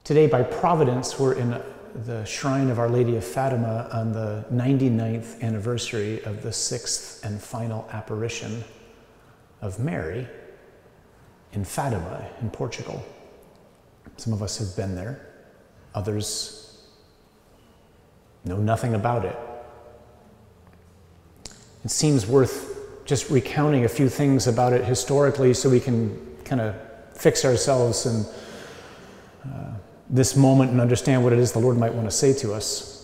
Today, by providence, we're in the shrine of Our Lady of Fatima on the 99th anniversary of the sixth and final apparition of Mary in Fatima in Portugal. Some of us have been there. Others know nothing about it. It seems worth just recounting a few things about it historically so we can kind of fix ourselves in this moment and understand what it is the Lord might want to say to us.